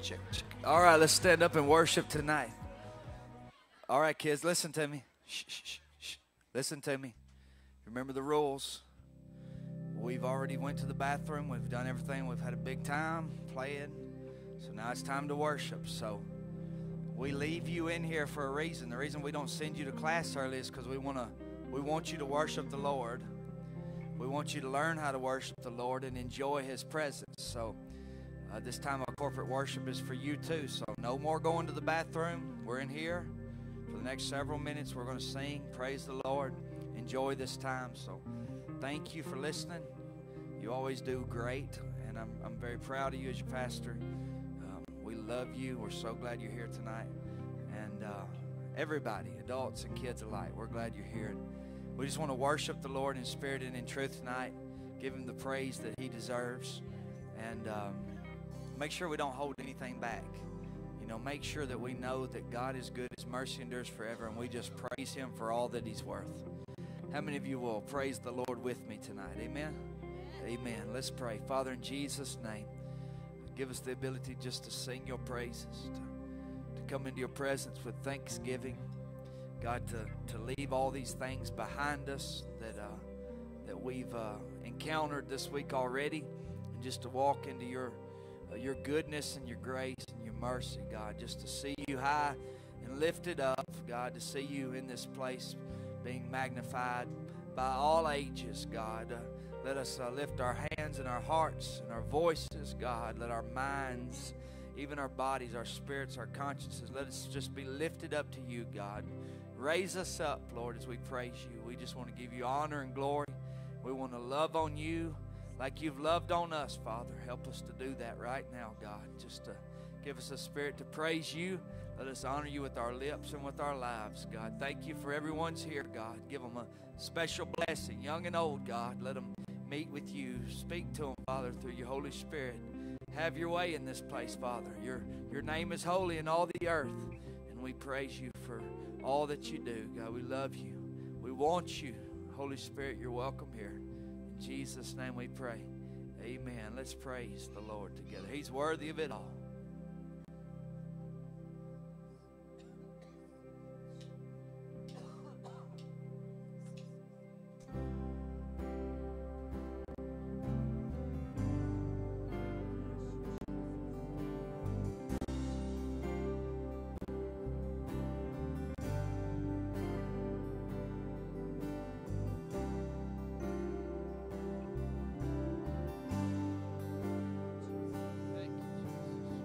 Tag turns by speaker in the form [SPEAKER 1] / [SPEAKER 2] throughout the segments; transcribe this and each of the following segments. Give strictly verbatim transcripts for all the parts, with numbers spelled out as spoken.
[SPEAKER 1] check, check. All right, let's stand up and worship tonight. All right, kids, listen to me. Shh, shh, shh, shh. Listen to me. Remember the rules. We've already went to the bathroom. We've done everything. We've had a big time playing. So now it's time to worship. So we leave you in here for a reason. The reason we don't send you to class early is because we want to. We want you to worship the Lord. We want you to learn how to worship the Lord and enjoy His presence. So uh, this time of corporate worship is for you too. So no more going to the bathroom. We're in here for the next several minutes. We're going to sing, praise the Lord, enjoy this time. So thank you for listening. You always do great, and I'm, I'm very proud of you as your pastor. Um, we love you. We're so glad you're here tonight. And uh, everybody, adults and kids alike, we're glad you're here. We just want to worship the Lord in spirit and in truth tonight. Give Him the praise that He deserves. And um, make sure we don't hold anything back. You know, make sure that we know that God is good, His mercy endures forever, and we just praise Him for all that He's worth. How many of you will praise the Lord with me tonight? Amen? Amen. Let's pray. Father, in Jesus' name, give us the ability just to sing your praises, to, to come into your presence with thanksgiving. God, to, to leave all these things behind us that uh, that we've uh, encountered this week already, and just to walk into your uh, your goodness and your grace and your mercy, God, just to see you high and lifted up, God, to see you in this place being magnified by all ages, God. Uh, let us uh, lift our hands and our hearts and our voices, God. Let our minds, even our bodies, our spirits, our consciences, let us just be lifted up to you, God. Raise us up, Lord, as we praise you. We just want to give you honor and glory. We want to love on you like you've loved on us, Father. Help us to do that right now, God. Just to give us a spirit to praise you. Let us honor you with our lips and with our lives, God. Thank you for everyone's here, God. Give them a special blessing, young and old, God. Let them meet with you. Speak to them, Father, through your Holy Spirit. Have your way in this place, Father. Your, your name is holy in all the earth, and we praise you for all that you do, God. We love you. We want you. Holy Spirit, you're welcome here. In Jesus' name we pray. Amen. Let's praise the Lord together. He's worthy of it all. Thank you, Jesus.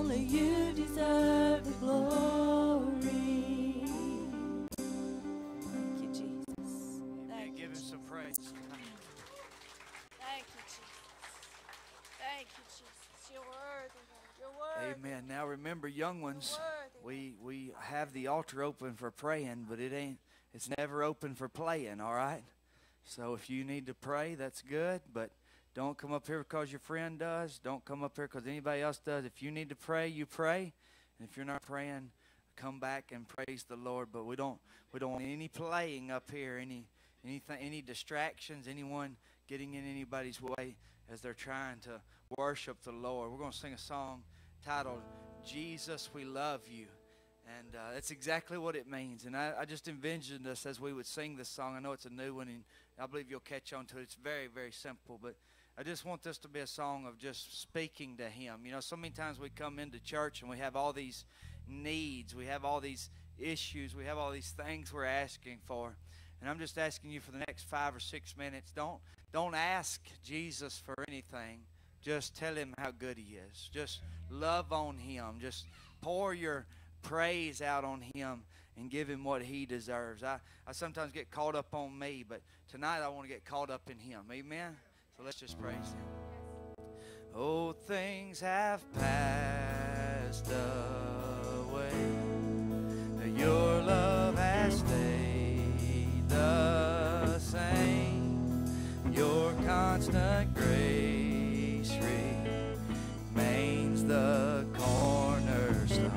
[SPEAKER 2] only you deserve the glory. Thank you, Jesus. Thank
[SPEAKER 1] Give
[SPEAKER 2] you,
[SPEAKER 1] him some praise tonight.
[SPEAKER 2] Thank you, Jesus. Thank you, Jesus. You're worthy, Lord. You're worthy.
[SPEAKER 1] Amen. Now remember, young ones, we we have the altar open for praying, but it ain't. It's never open for playing. All right. So if you need to pray, that's good. But don't come up here because your friend does. Don't come up here because anybody else does. If you need to pray, you pray. And if you're not praying, come back and praise the Lord. But we don't we don't want any playing up here, any anything, any distractions, anyone getting in anybody's way as they're trying to worship the Lord. We're going to sing a song titled, Jesus, We Love You. And uh, that's exactly what it means. And I, I just envisioned us as we would sing this song. I know it's a new one, and I believe you'll catch on to it. It's very, very simple. But I just want this to be a song of just speaking to him. You know, so many times we come into church and we have all these needs. We have all these issues. We have all these things we're asking for. And I'm just asking you for the next five or six minutes, don't, don't ask Jesus for anything. Just tell him how good he is. Just love on him. Just pour your praise out on him and give him what he deserves. I, I sometimes get caught up on me, but tonight I want to get caught up in him. Amen? So let's just praise him. Oh, things have passed away. Your love has stayed the same. Your constant grace remains the cornerstone.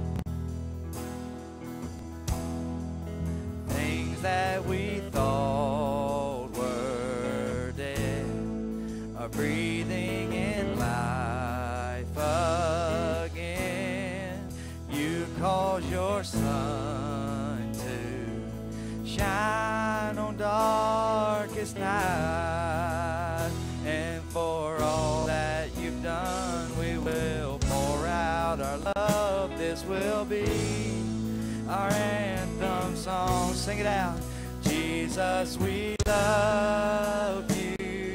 [SPEAKER 1] Things that we thought were dead are breathing in life again. You cause your sun to shine on darkest night, and for all that you've done, we will pour out our love. This will be our anthem song. Sing it out. Jesus, we love you.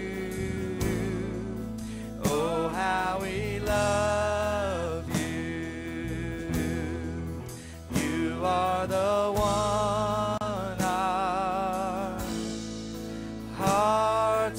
[SPEAKER 1] Oh, how we love you. You are the one our hearts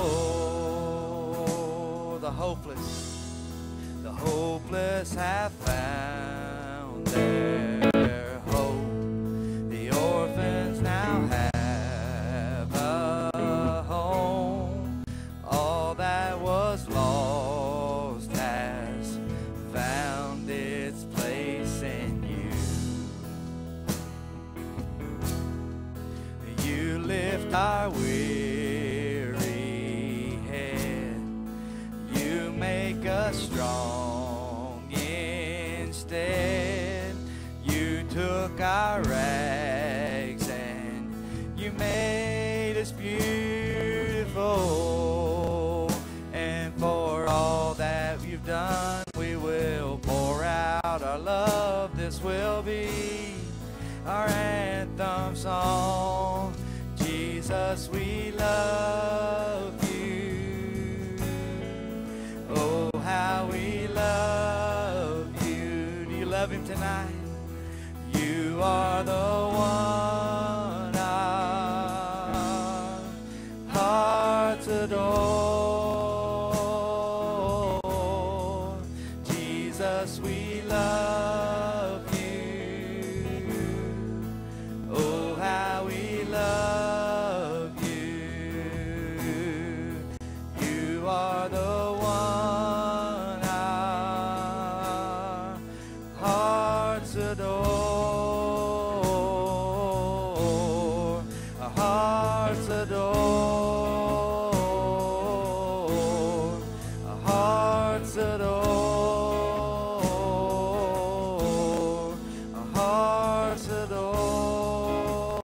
[SPEAKER 1] adore. The hopeless, the hopeless have found their hope. The orphans now have a home. All that was lost has found its place in you. You lift our weary head. You make us strong instead. You took our rags and you made us beautiful. And for all that you've done, we will pour out our love. This will be our anthem song. Jesus, we love you. Oh, how we love you. Do you love him tonight? You are the one our hearts adore. Jesus, we love you. Oh, how we love you. You are the one our hearts adore. Our hearts adore. Our hearts adore. Our hearts adore.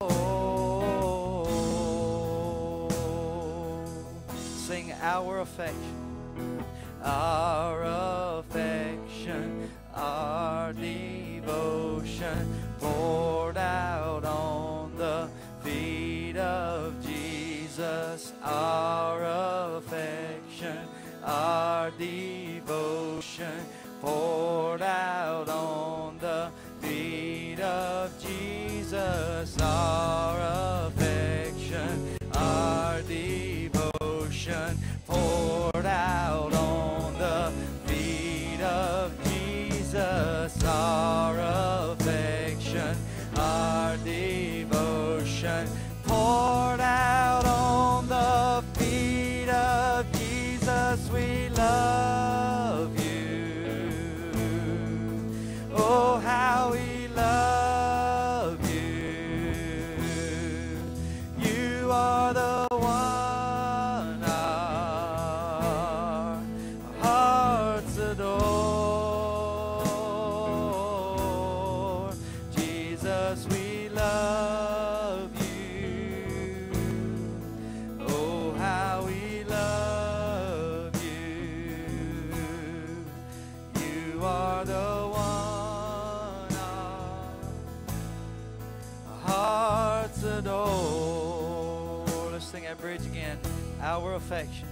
[SPEAKER 1] Sing our affection. Our affection, our devotion poured out on the feet of Jesus. Our affection, our devotion poured out on the feet of Jesus. Our affection, our devotion poured out on the feet of Jesus. Our affection, our devotion poured out on the feet of Jesus. We love you. Oh, how we love you. You are the one our hearts adore. Jesus, we love you. Oh, how we love you. You are the one our hearts adore. Let's sing that bridge again. Our affection,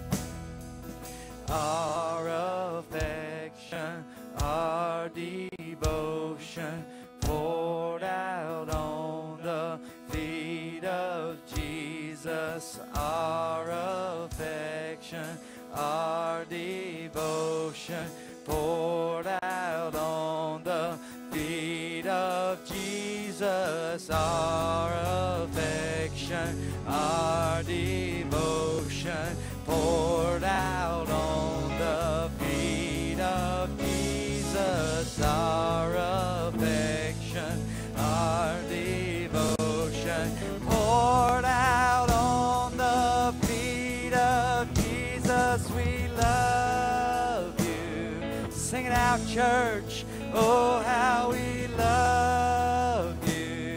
[SPEAKER 1] our affection, our devotion poured out on the feet of Jesus. Our affection, our devotion poured out on the feet of Jesus. Our affection, our devotion poured out on the feet of Jesus. Our affection, our devotion poured out on the feet of Jesus. We love you. Sing it out, church. Oh, how we love you.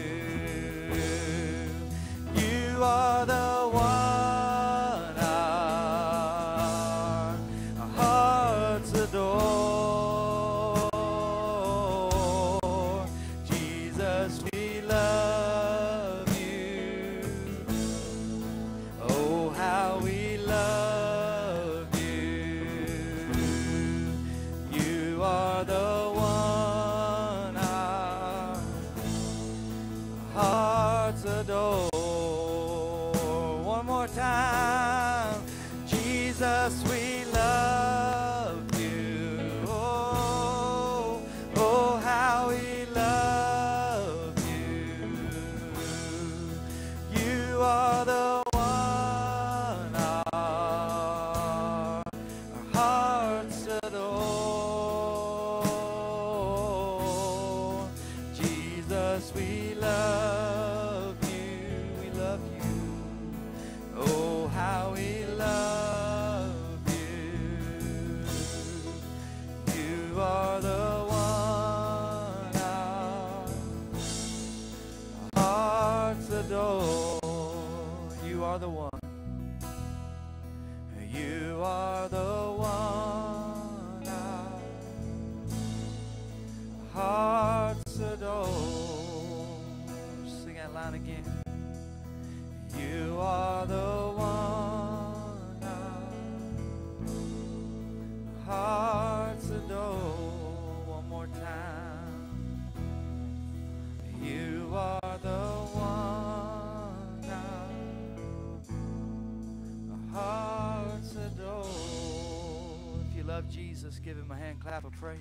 [SPEAKER 1] You are the one our hearts adore. Jesus, we love you. Oh, how we love you. You are the one our hearts adore. One more time. Jesus, we love you. Oh, oh, how we love you. You are the one our hearts adore. Jesus, we love you. We love you. Oh, how we love you. You are the one our hearts adore. You are the one. You are the one our hearts adore. Sing that line again. You are the one our hearts adore. One more time. You are the one our hearts adore. If you love Jesus, give him a hand clap of praise.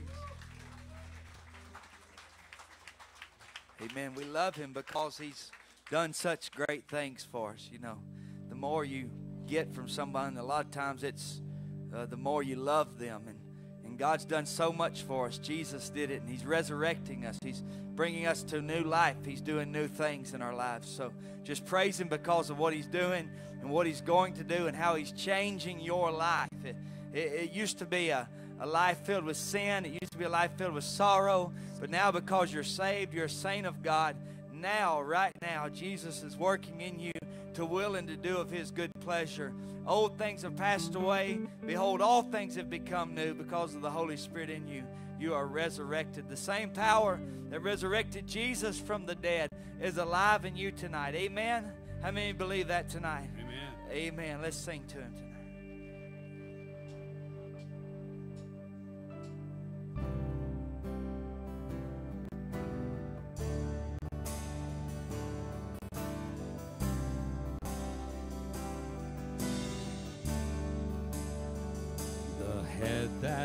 [SPEAKER 1] Amen. We love him because he's done such great things for us. You know, the more you get from somebody, a lot of times it's uh, the more you love them. And, and God's done so much for us. Jesus did it, and he's resurrecting us. He's bringing us to new life. He's doing new things in our lives. So just praise him because of what he's doing and what he's going to do and how he's changing your life. It, it, it used to be a, a life filled with sin. It used to be a life filled with sorrow. But now because you're saved, you're a saint of God. Now, right now, Jesus is working in you to will and to do of his good pleasure. Old things have passed away. Behold, all things have become new because of the Holy Spirit in you. You are resurrected. The same power that resurrected Jesus from the dead is alive in you tonight. Amen? How many believe that tonight?
[SPEAKER 3] Amen.
[SPEAKER 1] Amen. Let's sing to him tonight.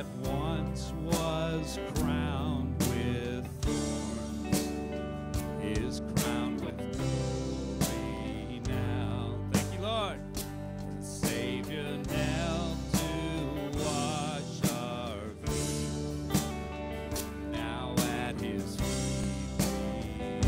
[SPEAKER 3] that once was crowned with thorns is crowned with glory now. Thank you, Lord. The Savior knelt to wash our feet. Now at his feet we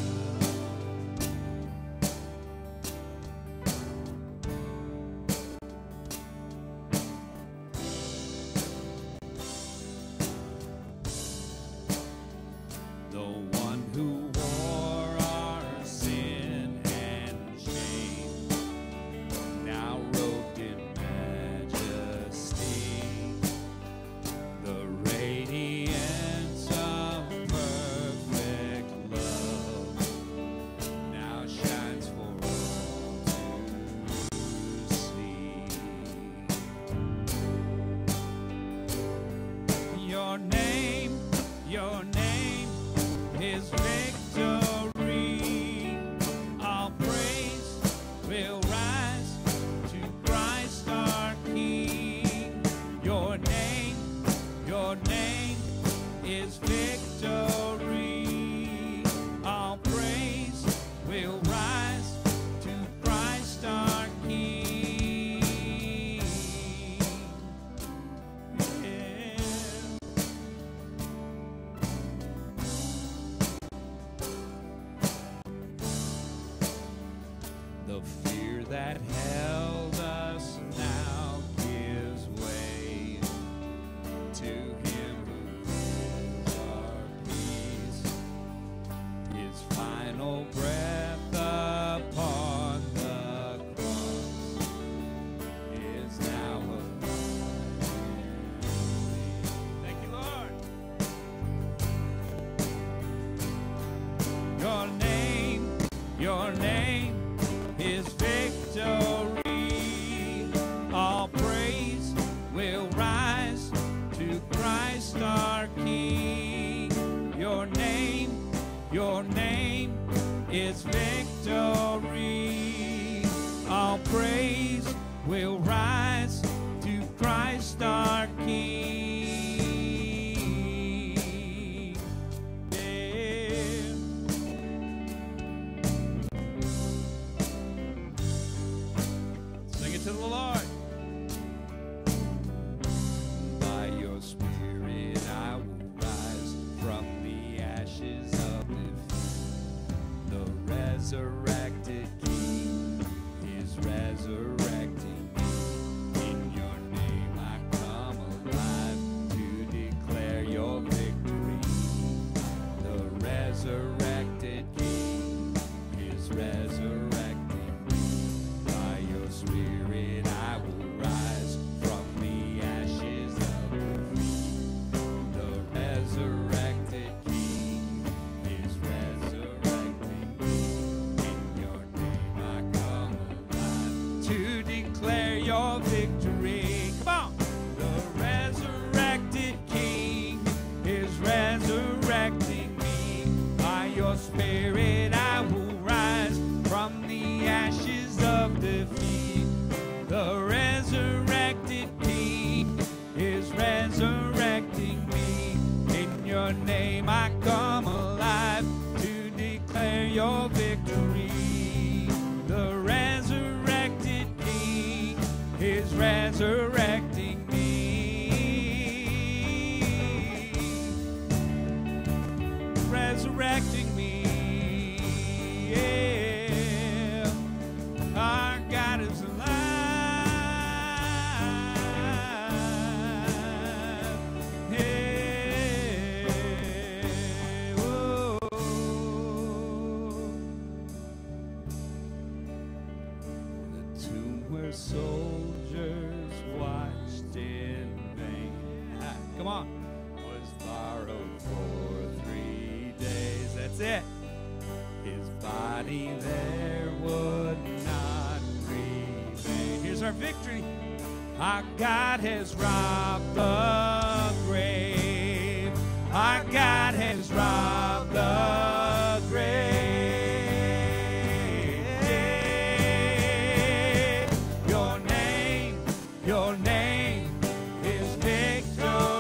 [SPEAKER 3] the one who wore our sin and shame, now robed in majesty, the radiance of perfect love now shines for all to see. Your name, your name is victory. All praise will rise to Christ our King. Your name, your name is victory. All praise will rise to Christ our King. Yeah. The fear that held us now gives way to him who is our peace. His final breath upon the cross is now alive. Thank you, Lord. Your name, your name is victory. All praise will rise to Christ our King. Your name, your name is victory. All praise will rise to Christ our King. Yeah. Sing it to the Lord. By your Spirit I will rise from the ashes of defeat. The resurrected King is resurrecting me. In your name I come alive to declare your victory. The resurrected King is resurrecting me. By your Spirit I will rise from the ashes of defeat. The resurrected King is resurrecting me. In your name I come alive to declare your victory. Come on! The resurrected King is resurrecting me. By your Spirit I will rise from the ashes of defeat. The resurrected King is resurrecting me. In your name I come alive to declare your victory. The resurrected King is resurrecting me. Resurrecting me. Yeah. Our God is alive. Yeah. Whoa. The tomb where soldiers watched in vain. Ah, come on. Was borrowed for three days. That's it. His body there would not remain. Here's our victory. Our God has robbed the grave. Our God has robbed the grave. Your name, your name is victory.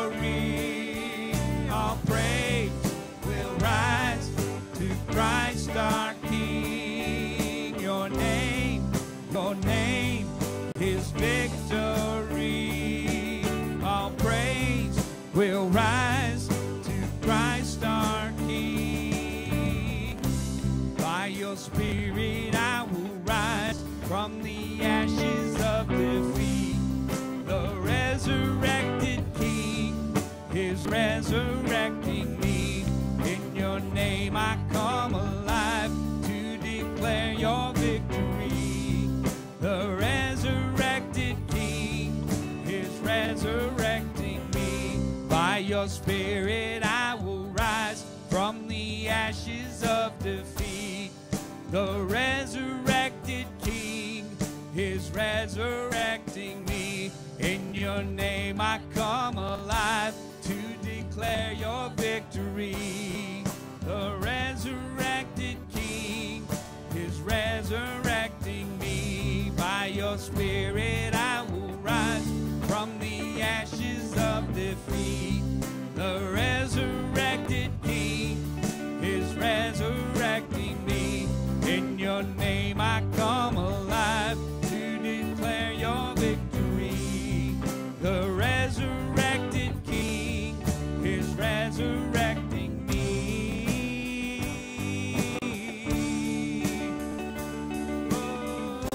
[SPEAKER 3] will rise to Christ our King. By your Spirit I will rise from the ashes of defeat. The resurrected King is resurrecting me. In your name I come alive to declare your victory. The resurrected King is resurrecting me. By your Spirit I will rise from the ashes of defeat. The resurrected King is resurrecting me. In your name I come alive to declare your victory. The resurrected King is resurrecting me. By your Spirit I will rise from the ashes of defeat. The resurrected King is resurrecting me. In your name I come alive to declare your victory. The resurrected King is resurrecting me. Oh,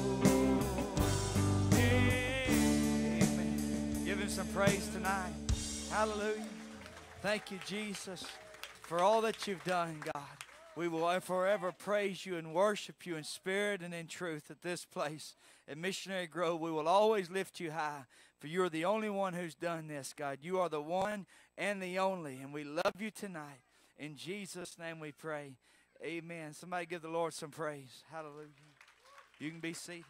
[SPEAKER 1] Amen. Give him some praise tonight. Hallelujah. Thank you, Jesus, for all that you've done, God. We will forever praise you and worship you in spirit and in truth at this place. At Missionary Grove, we will always lift you high, for you are the only one who's done this, God. You are the one and the only, and we love you tonight. In Jesus' name we pray. Amen. Somebody give the Lord some praise. Hallelujah. You can be seated.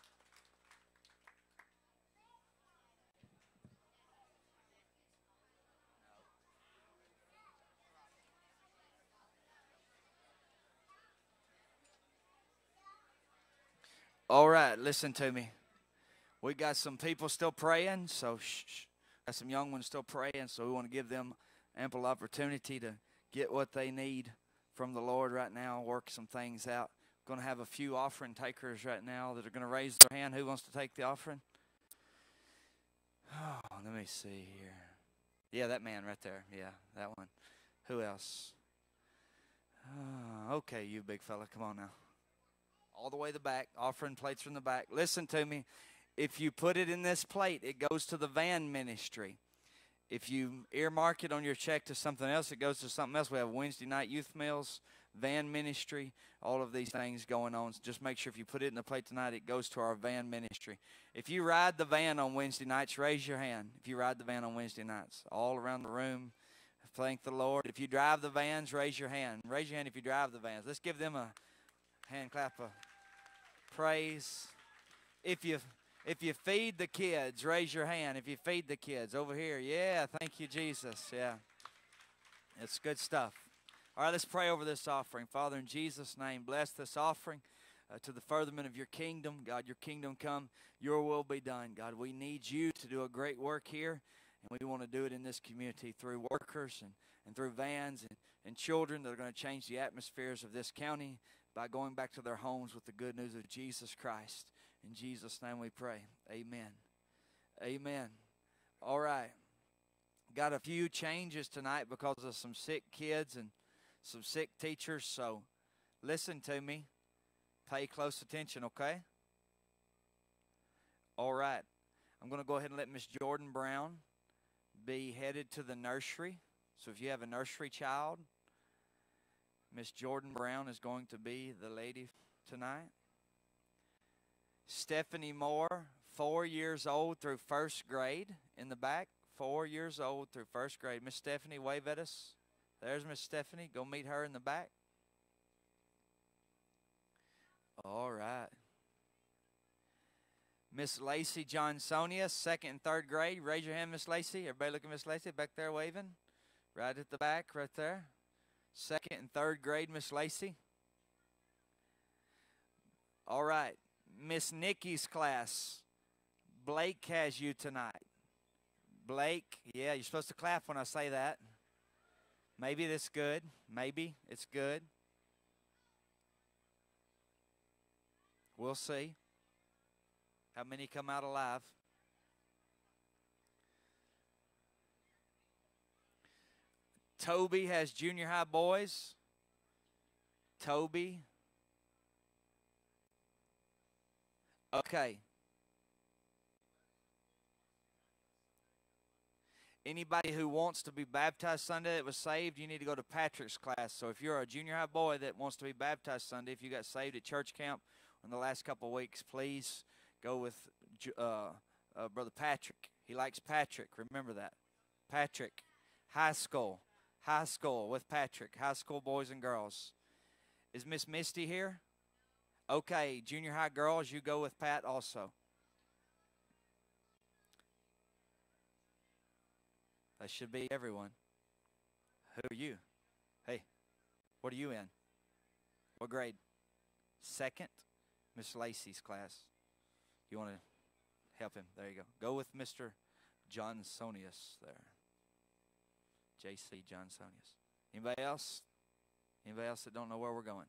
[SPEAKER 1] All right, listen to me. We got some people still praying, so shh, shh. Got some young ones still praying, so we want to give them ample opportunity to get what they need from the Lord right now, work some things out. Going to have a few offering takers right now that are going to raise their hand. Who wants to take the offering? Oh, let me see here. Yeah, that man right there. Yeah, that one. Who else? Oh, okay, you big fella. Come on now. All the way to the back, offering plates from the back. Listen to me. If you put it in this plate, it goes to the van ministry. If you earmark it on your check to something else, it goes to something else. We have Wednesday night youth meals, van ministry, all of these things going on. So just make sure if you put it in the plate tonight, it goes to our van ministry. If you ride the van on Wednesday nights, raise your hand. If you ride the van on Wednesday nights, all around the room, thank the Lord. If you drive the vans, raise your hand. Raise your hand if you drive the vans. Let's give them a hand clap of praise. If you if you feed the kids, raise your hand. If you feed the kids over here, yeah, thank you, Jesus. Yeah, it's good stuff. All right, let's pray over this offering. Father, in Jesus' name, bless this offering uh, to the furtherment of your kingdom. God, your kingdom come, your will be done. God, we need you to do a great work here, and we want to do it in this community through workers and, and through vans and, and children that are going to change the atmospheres of this county by going back to their homes with the good news of Jesus Christ. In Jesus' name we pray. Amen. Amen. All right. Got a few changes tonight because of some sick kids and some sick teachers, so listen to me. Pay close attention, okay? All right. I'm going to go ahead and let Miss Jordan Brown be headed to the nursery. So if you have a nursery child, Miss Jordan Brown is going to be the lady tonight. Stephanie Moore, four years old through first grade in the back. Four years old through first grade. Miss Stephanie, wave at us. There's Miss Stephanie. Go meet her in the back. All right. Miss Lacey Johnsonia, second and third grade. Raise your hand, Miss Lacey. Everybody look at Miss Lacey back there waving. Right at the back, right there. Second and third grade, Miss Lacey. All right. Miss Nikki's class. Blake has you tonight. Blake, yeah, you're supposed to clap when I say that. Maybe that's good. Maybe it's good. We'll see how many come out alive. Toby has junior high boys. Toby. Okay. Anybody who wants to be baptized Sunday that was saved, you need to go to Patrick's class. So if you're a junior high boy that wants to be baptized Sunday, if you got saved at church camp in the last couple of weeks, please go with uh, uh, Brother Patrick. He likes Patrick. Remember that. Patrick. High school. High school with Patrick. High school boys and girls. Is Miss Misty here? Okay, junior high girls, you go with Pat also. That should be everyone. Who are you? Hey, what are you in? What grade? Second? Miss Lacey's class. You want to help him? There you go. Go with Mister Johnsonius there. J C Johnsonius. Anybody else? Anybody else that don't know where we're going?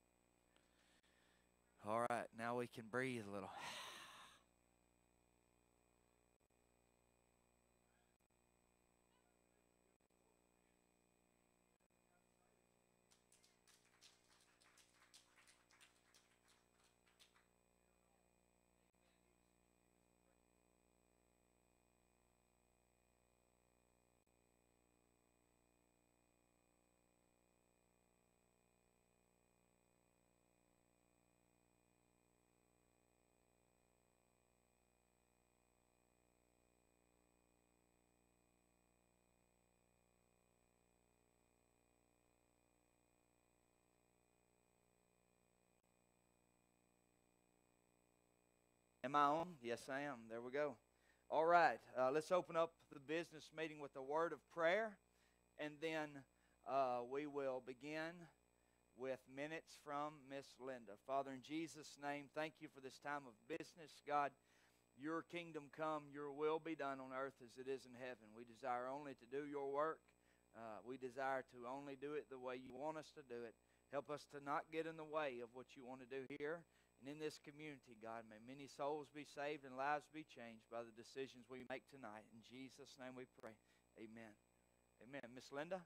[SPEAKER 1] All right, now we can breathe a little. Am I on? Yes, I am. There we go. All right. Uh, let's open up the business meeting with a word of prayer, and then uh, we will begin with minutes from Miss Linda. Father, in Jesus' name, thank you for this time of business. God, your kingdom come, your will be done on earth as it is in heaven. We desire only to do your work. Uh, we desire to only do it the way you want us to do it. Help us to not get in the way of what you want to do here. And in this community, God, may many souls be saved and lives be changed by the decisions we make tonight. In Jesus' name we pray. Amen. Amen. Miss Linda?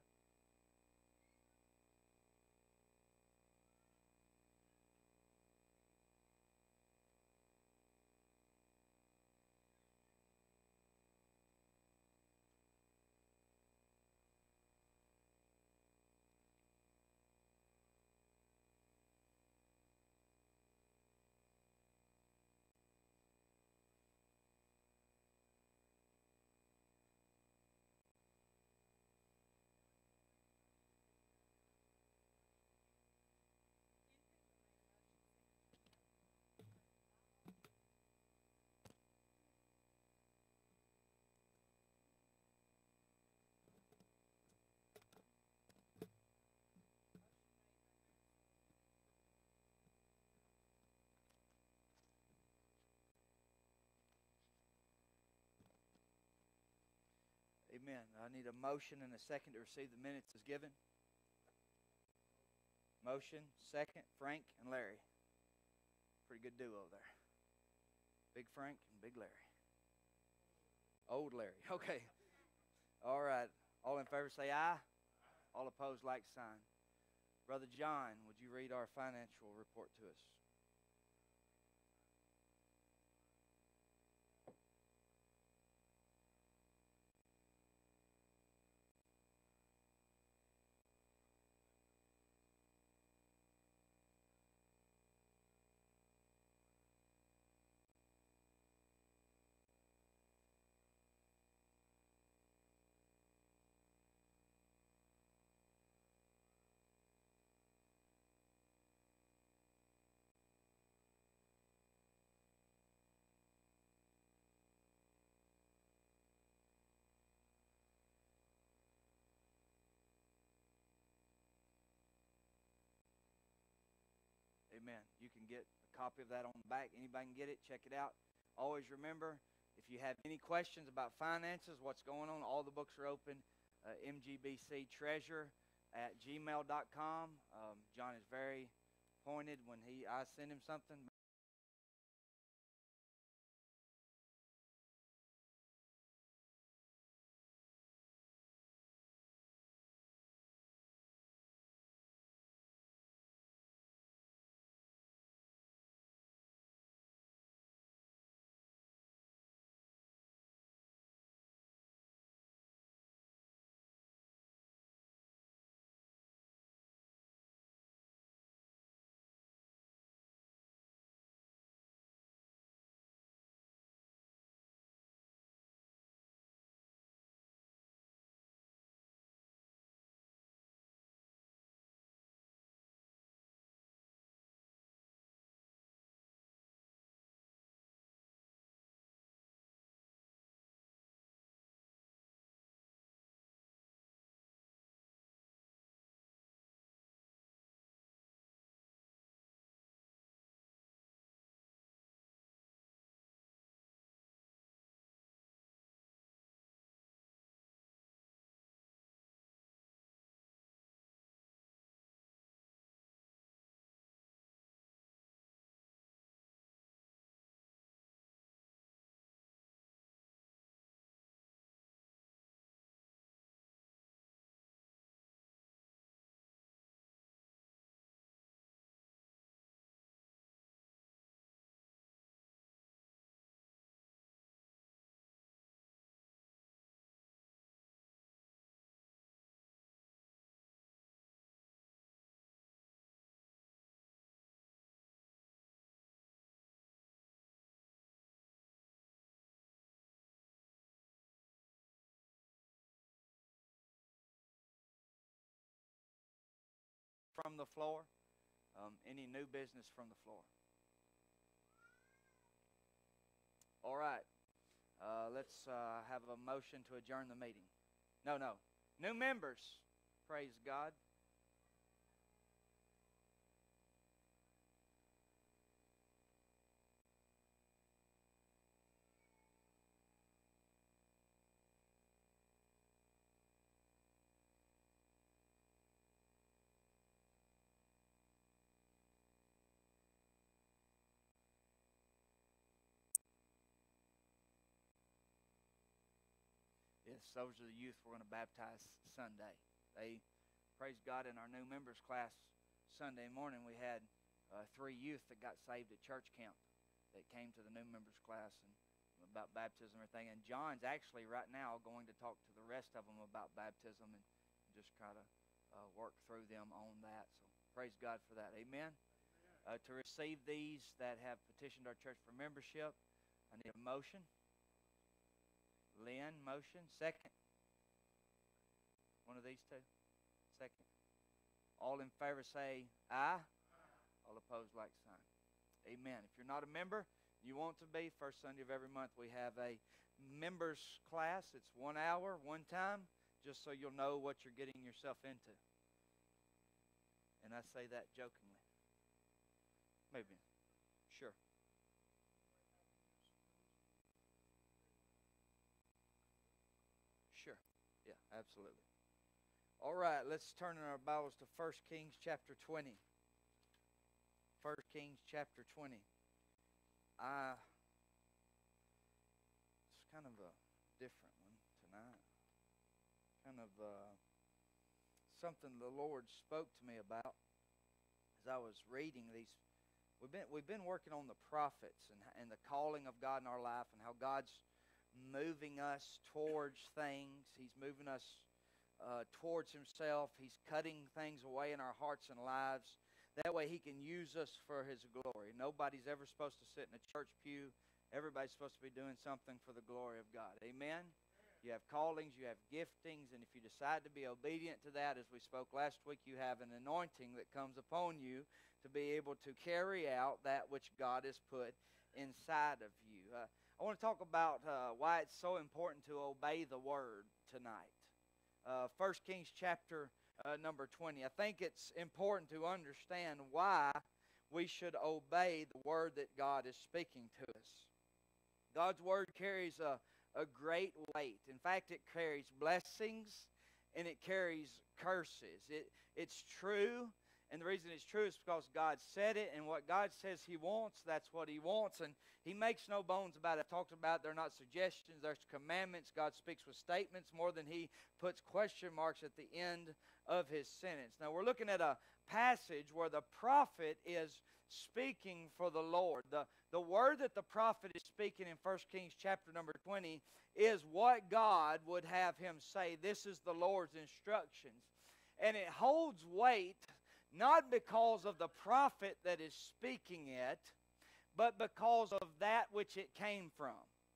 [SPEAKER 1] Amen. I need a motion and a second to receive the minutes as given. Motion, second, Frank and Larry. Pretty good duo there. Big Frank and Big Larry. Old Larry. Okay. All right. All in favor say aye. All opposed like sign. Brother John, would you read our financial report to us? Amen. You can get a copy of that on the back. Anybody can get it. Check it out. Always remember, if you have any questions about finances, what's going on, all the books are open. Uh, M G B C treasure at gmail dot com. Um, John is very pointed when he I send him something. from the floor? Um, any new business from the floor? All right. Uh, let's uh, have a motion to adjourn the meeting. No, no. New members. Praise God. Yes, those are the youth we're going to baptize Sunday. They, praise God, in our new members class Sunday morning, we had uh, three youth that got saved at church camp that came to the new members class and about baptism and everything. And John's actually right now going to talk to the rest of them about baptism and just try to uh, work through them on that. So praise God for that. Amen. Uh, to receive these that have petitioned our church for membership, I need a motion. Lynn, motion. Second. One of these two. Second. All in favor say aye. Aye. All opposed, like sign. Amen. If you're not a member, you want to be, first Sunday of every month we have a members class. It's one hour, one time, just so you'll know what you're getting yourself into. And I say that jokingly. Maybe. Sure. Sure. Yeah, absolutely. All right, let's turn in our Bibles to First Kings chapter twenty. First Kings chapter twenty. I, it's kind of a different one tonight. Kind of uh, something the Lord spoke to me about as I was reading these. We've been we've been working on the prophets and and the calling of God in our life and how God's moving us towards things. He's moving us uh, towards Himself. He's cutting things away in our hearts and lives. That way He can use us for His glory. Nobody's ever supposed to sit in a church pew. Everybody's supposed to be doing something for the glory of God. Amen? You have callings, you have giftings, and if you decide to be obedient to that, as we spoke last week, you have an anointing that comes upon you to be able to carry out that which God has put inside of you. Uh, I want to talk about uh, why it's so important to obey the Word tonight. Uh, First Kings chapter uh, number twenty. I think it's important to understand why we should obey the Word that God is speaking to us. God's Word carries a, a great weight. In fact, it carries blessings and it carries curses. It, it's true. And the reason it's true is because God said it, and what God says He wants, that's what He wants. And He makes no bones about it. I talked about they're not suggestions, they're commandments. God speaks with statements more than He puts question marks at the end of His sentence. Now, we're looking at a passage where the prophet is speaking for the Lord. The, the word that the prophet is speaking in First Kings chapter number twenty is what God would have him say. This is the Lord's instructions. And it holds weight not because of the prophet that is speaking it, but because of that which it came from.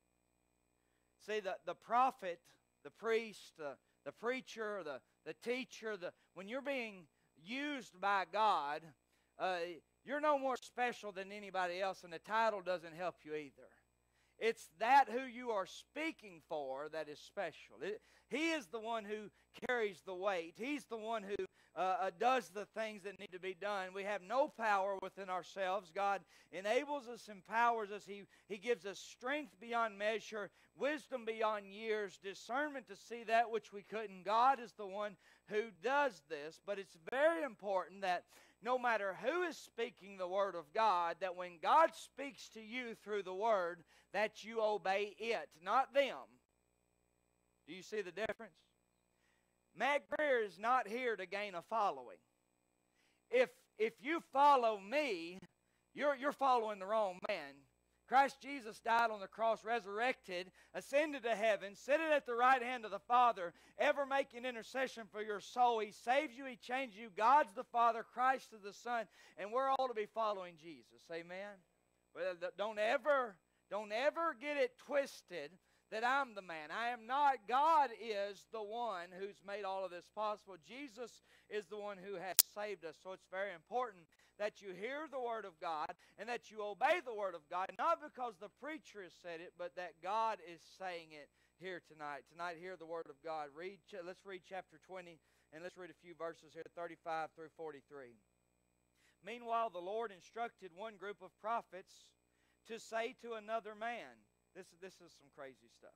[SPEAKER 1] See, the, the prophet, the priest, the, the preacher, the, the teacher, the, when you're being used by God, uh, you're no more special than anybody else, and the title doesn't help you either. It's that who you are speaking for that is special. It, he is the one who carries the weight. He's the one who uh, uh, does the things that need to be done. We have no power within ourselves. God enables us, empowers us. He, he gives us strength beyond measure, wisdom beyond years, discernment to see that which we couldn't. God is the one who does this, but it's very important that no matter who is speaking the Word of God, that when God speaks to you through the Word, that you obey it, not them. Do you see the difference? Matt Greer is not here to gain a following. If, if you follow me, you're, you're following the wrong man. Christ Jesus died on the cross, resurrected, ascended to heaven, seated at the right hand of the Father, ever making intercession for your soul. He saves you, He changes you. God's the Father, Christ is the Son, and we're all to be following Jesus. Amen? Well, don't ever, don't ever get it twisted that I'm the man. I am not. God is the one who's made all of this possible. Jesus is the one who has saved us. So it's very important that you hear the Word of God and that you obey the Word of God, not because the preacher has said it, but that God is saying it here tonight. Tonight, hear the Word of God. Read. Let's read chapter twenty, and let's read a few verses here, thirty-five through forty-three. Meanwhile, the Lord instructed one group of prophets to say to another man, this, this is some crazy stuff.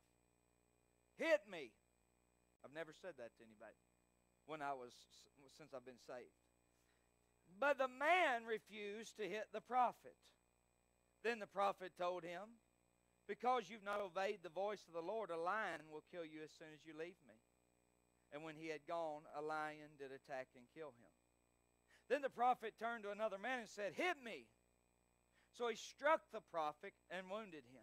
[SPEAKER 1] Hit me. I've never said that to anybody when I was, since I've been saved. But the man refused to hit the prophet. Then the prophet told him, because you've not obeyed the voice of the Lord, a lion will kill you as soon as you leave me. And when he had gone, a lion did attack and kill him. Then the prophet turned to another man and said, hit me. So he struck the prophet and wounded him.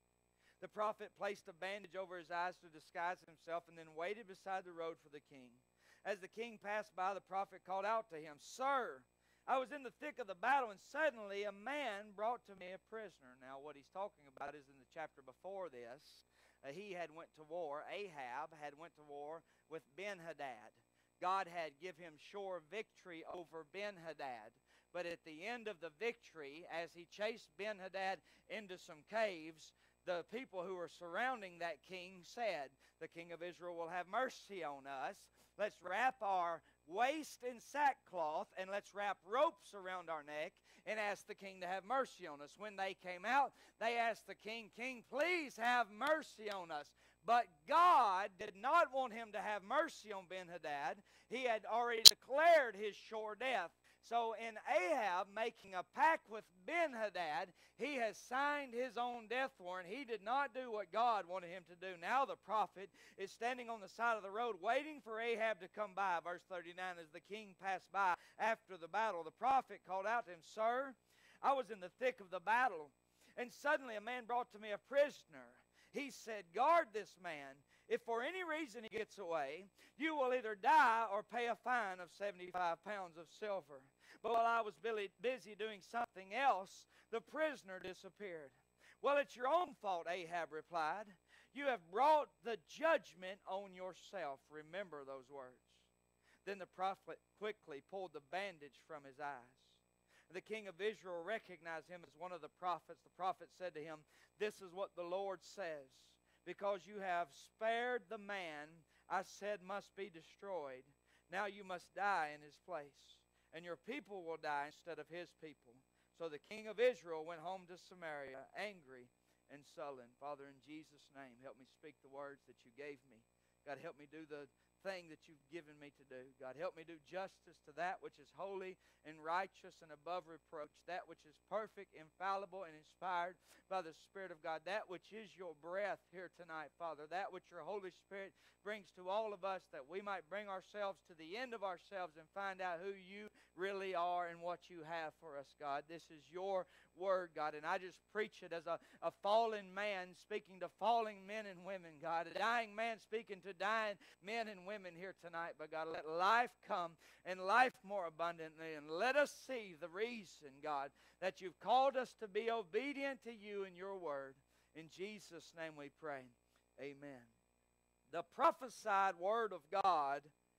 [SPEAKER 1] The prophet placed a bandage over his eyes to disguise himself and then waited beside the road for the king. As the king passed by, the prophet called out to him, Sir, I was in the thick of the battle, and suddenly a man brought to me a prisoner. Now, what he's talking about is in the chapter before this. Uh, he had went to war. Ahab had went to war with Ben-Hadad. God had given him sure victory over Ben-Hadad. But at the end of the victory, as he chased Ben-Hadad into some caves, the people who were surrounding that king said, the king of Israel will have mercy on us. Let's wrap our waist in sackcloth and let's wrap ropes around our neck and ask the king to have mercy on us. When they came out, they asked the king, King, please have mercy on us. But God did not want him to have mercy on Ben-Hadad. He had already declared his sure death. So in Ahab making a pact with Ben-Hadad, he has signed his own death warrant. He did not do what God wanted him to do. Now the prophet is standing on the side of the road waiting for Ahab to come by. Verse thirty-nine, as the king passed by after the battle, the prophet called out to him, Sir, I was in the thick of the battle, and suddenly a man brought to me a prisoner. He said, guard this man. If for any reason he gets away, you will either die or pay a fine of seventy-five pounds of silver. But while I was busy doing something else, the prisoner disappeared. Well, it's your own fault, Ahab replied. You have brought the judgment on yourself. Remember those words. Then the prophet quickly pulled the bandage from his eyes. The king of Israel recognized him as one of the prophets. The prophet said to him, this is what the Lord says. Because you have spared the man I said must be destroyed, now you must die in his place, and your people will die instead of his people. So the king of Israel went home to Samaria, angry and sullen. Father, in Jesus' name, help me speak the words that you gave me. God, help me do the thing that you've given me to do. God, help me do justice to that which is holy and righteous and above reproach, that which is perfect, infallible, and inspired by the Spirit of God, that which is your breath here tonight, Father, that which your Holy Spirit brings to all of us, that we might bring ourselves to the end of ourselves and find out who you really are and what you have for us, God. This is your word, God, and I just preach it as a, a fallen man speaking to falling men and women, God, a dying man speaking to dying men and women here tonight. But God, let life come and life more abundantly, and let us see the reason, God, that you've called us to be obedient to you and your word. In Jesus' name we pray. Amen. The prophesied word of God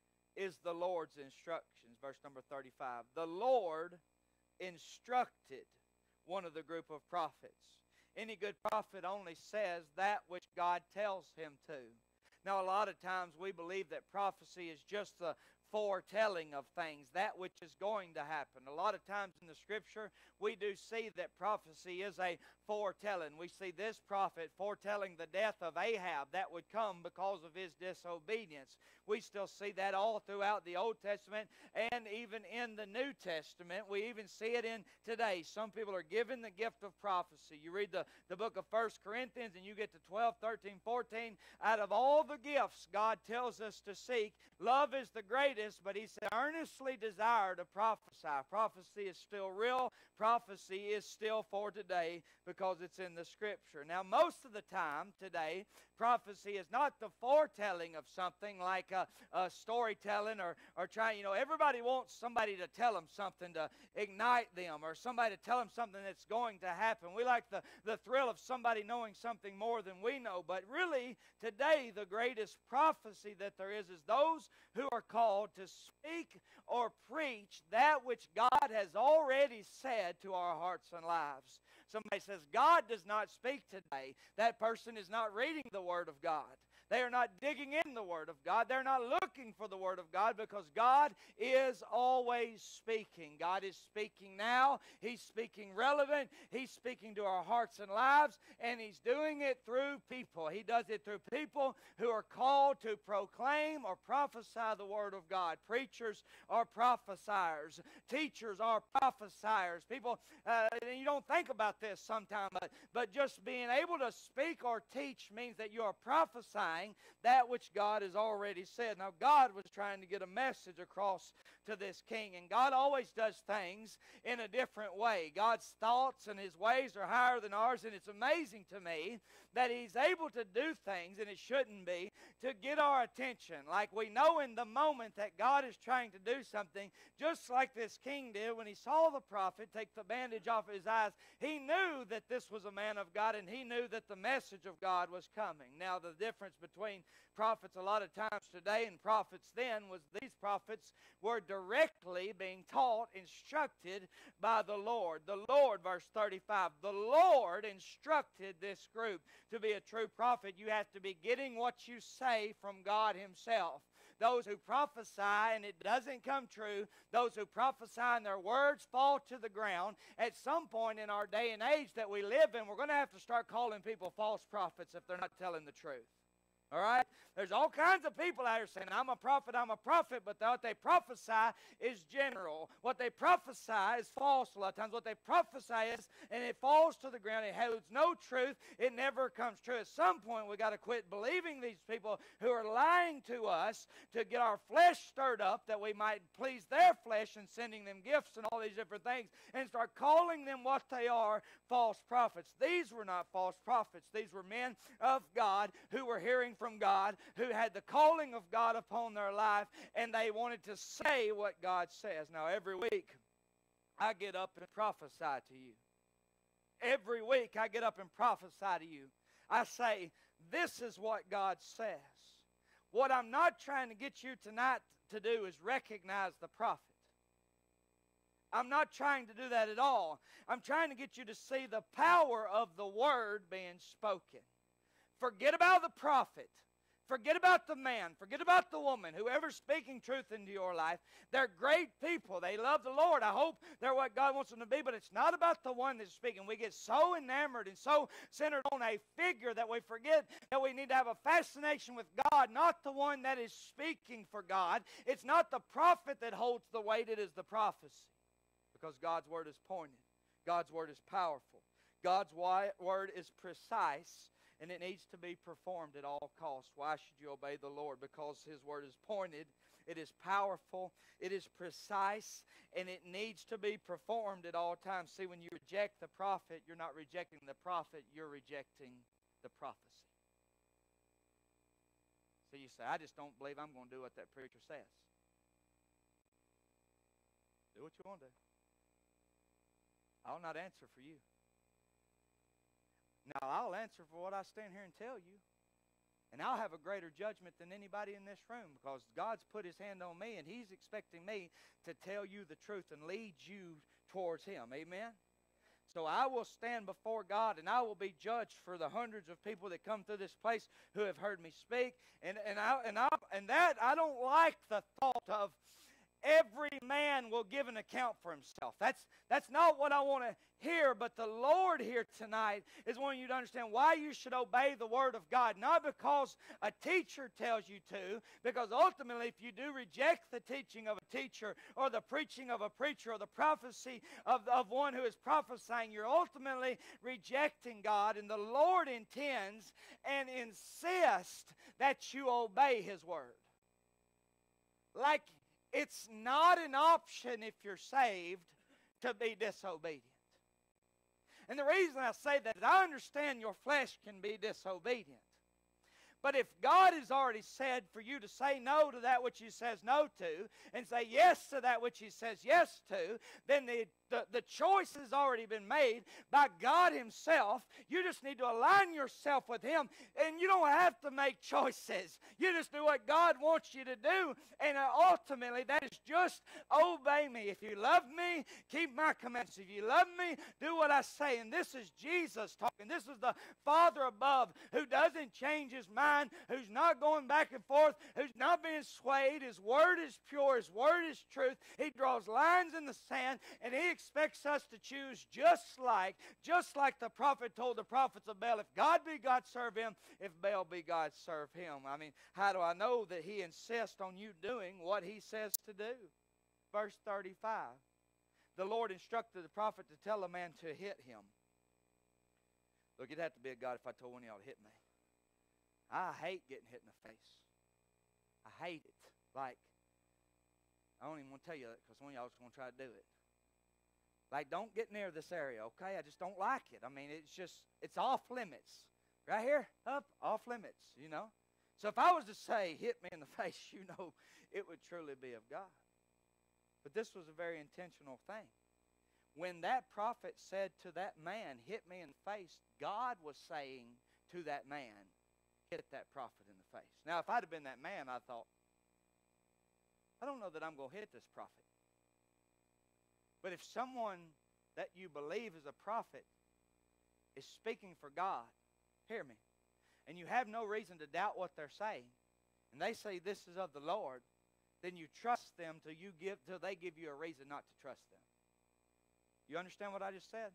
[SPEAKER 1] is the Lord's instructions. Verse number thirty-five. The Lord instructed one of the group of prophets. Any good prophet only says that which God tells him to. Now, a lot of times we believe that prophecy is just the foretelling of things, that which is going to happen. A lot of times in the Scripture, we do see that prophecy is a foretelling. We see this prophet foretelling the death of Ahab that would come because of his disobedience. We still see that all throughout the Old Testament and even in the New Testament. We even see it in today. Some people are given the gift of prophecy. You read the, the book of First Corinthians and you get to twelve, thirteen, fourteen. Out of all the gifts God tells us to seek, love is the greatest,
[SPEAKER 4] this, but he said, earnestly desire to prophesy. Prophecy is still real. Prophecy is still for today because it's in the Scripture. Now, most of the time today, prophecy is not the foretelling of something like a, a storytelling or, or trying, you know, everybody wants somebody to tell them something to ignite them or somebody to tell them something that's going to happen. We like the, the thrill of somebody knowing something more than we know. But really, today, the greatest prophecy that there is is those who are called to speak or preach that which God has already said to our hearts and lives. Somebody says, God does not speak today. That person is not reading the Word of God. They are not digging in the Word of God. They're not looking for the Word of God because God is always speaking. God is speaking now. He's speaking relevant. He's speaking to our hearts and lives, and He's doing it through people. He does it through people who are called to proclaim or prophesy the Word of God. Preachers are prophesiers. Teachers are prophesiers. People, uh, you don't think about this sometimes, but, but just being able to speak or teach means that you are prophesying that which God has already said. Now, God was trying to get a message across to this king, and God always does things in a different way. God's thoughts and His ways are higher than ours, and it's amazing to me that He's able to do things, and it shouldn't be, to get our attention. Like we know in the moment that God is trying to do something, just like this king did when he saw the prophet take the bandage off his eyes. He knew that this was a man of God, and he knew that the message of God was coming. Now, the difference between prophets a lot of times today and prophets then was these prophets were directly being taught, instructed by the Lord. The Lord, verse thirty-five, the Lord instructed this group to be a true prophet. You have to be getting what you say from God Himself. Those who prophesy and it doesn't come true, those who prophesy and their words fall to the ground, at some point in our day and age that we live in, we're going to have to start calling people false prophets if they're not telling the truth. All right? There's all kinds of people out here saying, I'm a prophet, I'm a prophet, but what they prophesy is general. What they prophesy is false a lot of times. What they prophesy is, and it falls to the ground. It holds no truth. It never comes true. At some point, we've got to quit believing these people who are lying to us to get our flesh stirred up that we might please their flesh and sending them gifts and all these different things and start calling them what they are, false prophets. These were not false prophets. These were men of God who were hearing from God, who had the calling of God upon their life, and they wanted to say what God says. Now, every week, I get up and prophesy to you. Every week, I get up and prophesy to you. I say, this is what God says. What I'm not trying to get you tonight to do is recognize the prophet. I'm not trying to do that at all. I'm trying to get you to see the power of the word being spoken. Forget about the prophet. Forget about the man. Forget about the woman. Whoever's speaking truth into your life, they're great people. They love the Lord. I hope they're what God wants them to be, but it's not about the one that's speaking. We get so enamored and so centered on a figure that we forget that we need to have a fascination with God, not the one that is speaking for God. It's not the prophet that holds the weight. It is the prophecy, because God's word is pointed. God's word is powerful. God's word is precise, and it needs to be performed at all costs. Why should you obey the Lord? Because His word is pointed, it is powerful, it is precise, and it needs to be performed at all times. See, when you reject the prophet, you're not rejecting the prophet, you're rejecting the prophecy. So you say, I just don't believe I'm going to do what that preacher says. Do what you want to do. I'll not answer for you. Now, I'll answer for what I stand here and tell you. And I'll have a greater judgment than anybody in this room, because God's put His hand on me, and He's expecting me to tell you the truth and lead you towards Him. Amen? So I will stand before God, and I will be judged for the hundreds of people that come through this place who have heard me speak. And, and, I, and, I, and that, I don't like the thought of every man will give an account for himself. That's, that's not what I want to hear, but the Lord here tonight is wanting you to understand why you should obey the Word of God. Not because a teacher tells you to, because ultimately if you do reject the teaching of a teacher or the preaching of a preacher or the prophecy of, of one who is prophesying, you're ultimately rejecting God, and the Lord intends and insists that you obey His Word. Like It's not an option if you're saved to be disobedient. And the reason I say that is I understand your flesh can be disobedient. But if God has already said for you to say no to that which He says no to and say yes to that which He says yes to, then the, the, the choice has already been made by God Himself. You just need to align yourself with Him, and you don't have to make choices. You just do what God wants you to do, and ultimately that is just obey me. If you love me, keep my commands. If you love me, do what I say. And this is Jesus talking. This is the Father above who doesn't change His mind, who's not going back and forth, who's not being swayed. His word is pure. His word is truth. He draws lines in the sand, and He expects us to choose just like, just like the prophet told the prophets of Baal, if God be God, serve him. If Baal be God, serve him. I mean, how do I know that He insists on you doing what He says to do? Verse thirty-five. The Lord instructed the prophet to tell a man to hit him. Look, it'd have to be a God if I told one of y'all to hit me. I hate getting hit in the face. I hate it. Like, I don't even want to tell you that because one of y'all is going to try to do it. Like, don't get near this area, okay? I just don't like it. I mean, it's just, it's off limits. Right here, up, off limits, you know? So if I was to say, hit me in the face, you know, it would truly be of God. But this was a very intentional thing. When that prophet said to that man, hit me in the face, God was saying to that man, hit that prophet in the face. Now, if I'd have been that man, I thought, I don't know that I'm going to hit this prophet. But if someone that you believe is a prophet is speaking for God, hear me, and you have no reason to doubt what they're saying, and they say this is of the Lord, then you trust them till you give till they give you a reason not to trust them. You understand what I just said?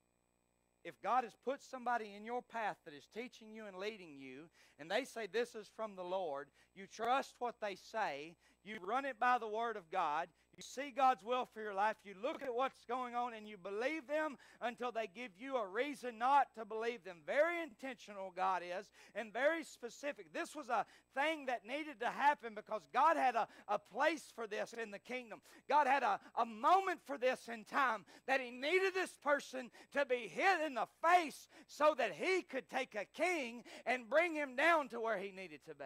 [SPEAKER 4] If God has put somebody in your path that is teaching you and leading you, and they say this is from the Lord, you trust what they say, you run it by the Word of God, you see God's will for your life, you look at what's going on, and you believe them until they give you a reason not to believe them. Very intentional God is, and very specific. This was a thing that needed to happen because God had a, a place for this in the kingdom. God had a, a moment for this in time that He needed this person to be hit in the face so that He could take a king and bring him down to where he needed to be.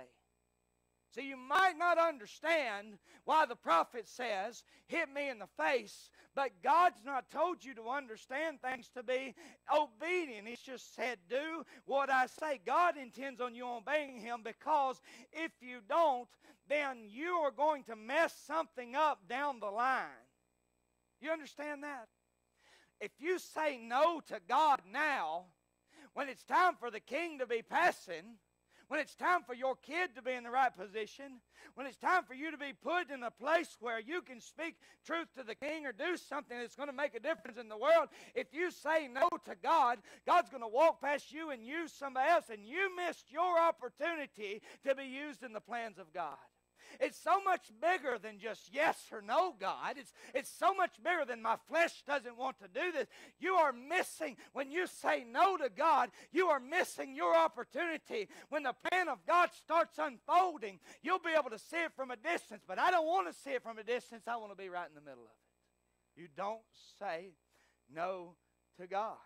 [SPEAKER 4] So you might not understand why the prophet says, hit me in the face, but God's not told you to understand things to be obedient. He's just said, do what I say. God intends on you obeying Him because if you don't, then you are going to mess something up down the line. You understand that? If you say no to God now, when it's time for the king to be passing, when it's time for your kid to be in the right position, when it's time for you to be put in a place where you can speak truth to the king or do something that's going to make a difference in the world, if you say no to God, God's going to walk past you and use somebody else, and you missed your opportunity to be used in the plans of God. It's so much bigger than just yes or no, God. It's, it's so much bigger than my flesh doesn't want to do this. You are missing, when you say no to God, you are missing your opportunity. When the plan of God starts unfolding, you'll be able to see it from a distance. But I don't want to see it from a distance. I want to be right in the middle of it. You don't say no to God.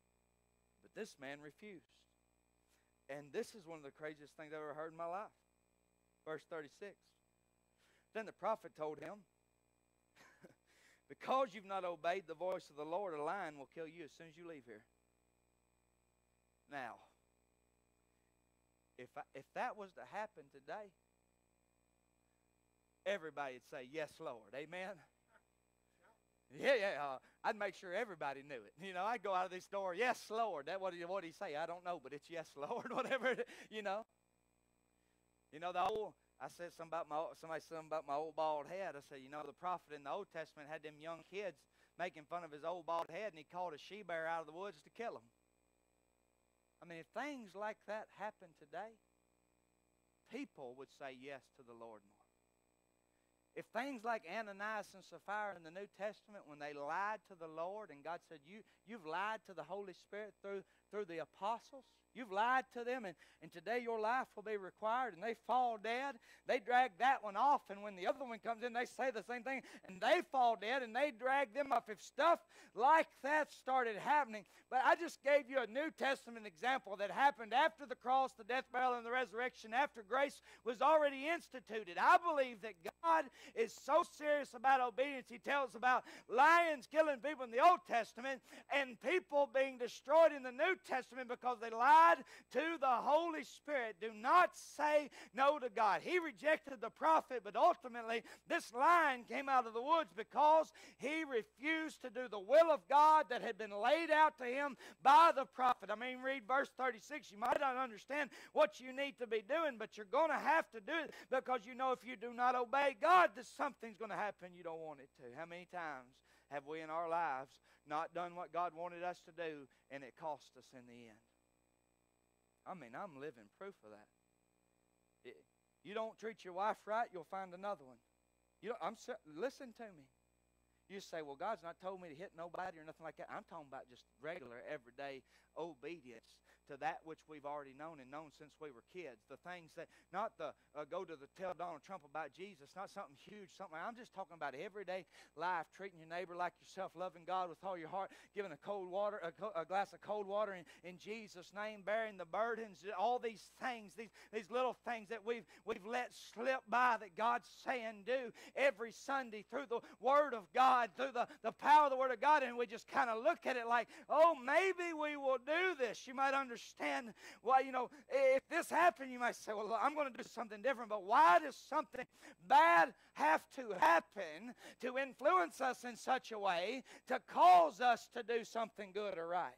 [SPEAKER 4] But this man refused. And this is one of the craziest things I've ever heard in my life. Verse thirty-six. Then the prophet told him, because you've not obeyed the voice of the Lord, a lion will kill you as soon as you leave here. Now, if, I, if that was to happen today, everybody would say, yes, Lord. Amen? Yeah, yeah. Uh, I'd make sure everybody knew it. You know, I'd go out of this door, yes, Lord. That what what did he say? I don't know, but it's yes, Lord, whatever, you know. You know, the old, I said something about my, somebody said something about my old bald head. I said, you know, the prophet in the Old Testament had them young kids making fun of his old bald head, and he called a she-bear out of the woods to kill him. I mean, if things like that happen today, people would say yes to the Lord more. If things like Ananias and Sapphira in the New Testament, when they lied to the Lord, and God said, you, you've lied to the Holy Spirit through, through the apostles. You've lied to them, and, and today your life will be required, and they fall dead. They drag that one off, and when the other one comes in, they say the same thing, and they fall dead, and they drag them off. If stuff like that started happening, but I just gave you a New Testament example that happened after the cross, the death, burial, and the resurrection, after grace was already instituted. I believe that God is so serious about obedience. He tells about lions killing people in the Old Testament and people being destroyed in the New Testament because they lied to the Holy Spirit. Do not say no to God. He rejected the prophet, but ultimately this lion came out of the woods because he refused to do the will of God that had been laid out to him by the prophet. I mean, read verse thirty-six. You might not understand what you need to be doing, but you're going to have to do it, because you know if you do not obey God, that something's going to happen you don't want it to. How many times have we in our lives not done what God wanted us to do, and it cost us in the end? I mean, I'm living proof of that. It, you don't treat your wife right, you'll find another one. You know, I'm listen to me. You say, well, God's not told me to hit nobody or nothing like that. I'm talking about just regular, everyday obedience to that which we've already known and known since we were kids. The things that, not the uh, go to the tell Donald Trump about Jesus, not something huge, something. I'm just talking about everyday life, treating your neighbor like yourself, loving God with all your heart, giving a cold water, a, co- a glass of cold water in, in Jesus' name, bearing the burdens, all these things, these, these little things that we've, we've let slip by that God's saying do every Sunday through the Word of God, through the, the power of the Word of God, and we just kind of look at it like, oh, maybe we will do this. You might understand why, you know, if this happened, you might say, well, I'm going to do something different, but why does something bad have to happen to influence us in such a way to cause us to do something good or right?